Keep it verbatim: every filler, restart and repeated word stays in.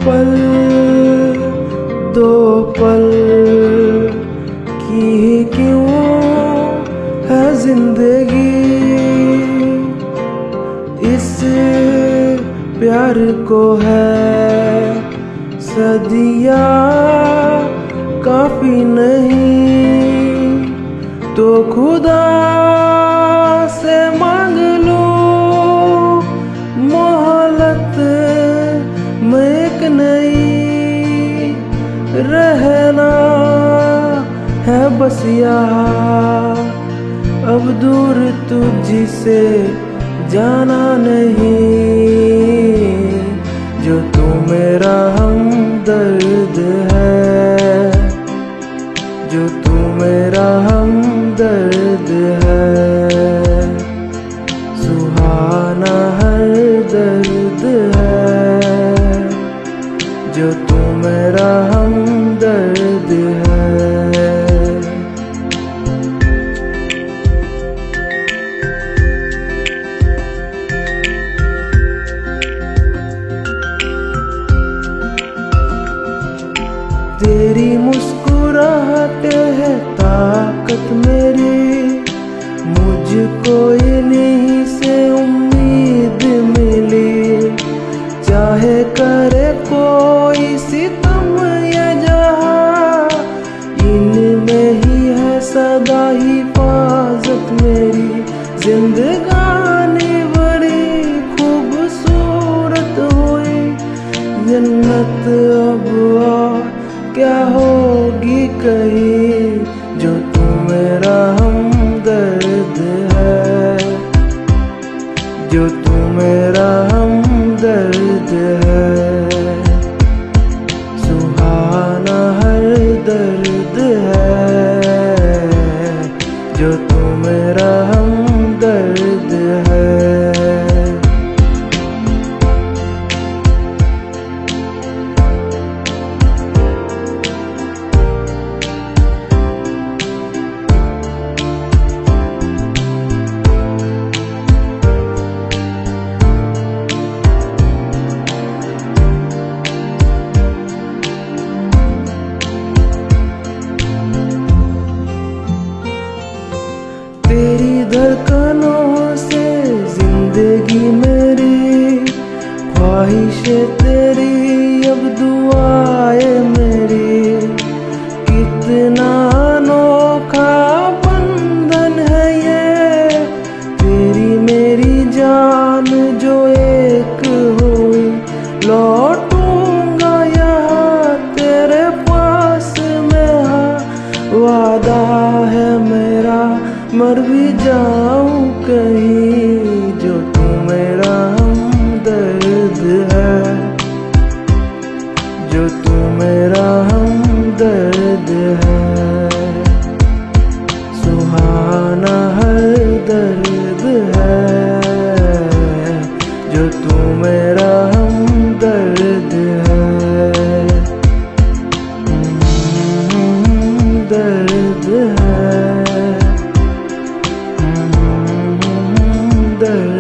पल दो पल की क्यों है जिंदगी, इस प्यार को है सदियाँ काफी नहीं, तो खुदा से मांग लो मोहलत में एक नई, रहना है बस यहाँ अब दूर तुझसे जाना नहीं, जो तू मेरा हमदर्द है, जो तू मेरा हमदर्द है, सुहाना हर दर्द है, जो तू मेरा हमदर्द है। तेरी मुस्कुराहट है ताकत मेरी, मुझको इन्हीं से उम्मीद मिली, चाहे करे कोई सितम या जहाँ, इनमें ही है सदा हिफाजत मेरी, जिंदगानी बड़ी खूबसूरत हुई, जन्नत अब और क्या होगी कहीं, जो तू मेरा हमदर्द है, जो तू मेरा हमदर्द है, सुहाना हर दर्द है, जो तू मेरा हमदर्द है। तेरी धड़कनों से जिंदगी मेरी, ख्वाहिशें तेरी अब दुआएं मेरी, कितना अनोखा बंधन है ये, तेरी मेरी जान जो एक हुई, लौटूंगा यहाँ तेरे पास में, हाँ वादा है मेरा मर भी जाऊं कहीं, जो तू मेरा हमदर्द है, जो तू मेरा हमदर्द है, सुहाना हर दर्द है, जो तू मेरा हमदर्द है, दर्द है, दर्द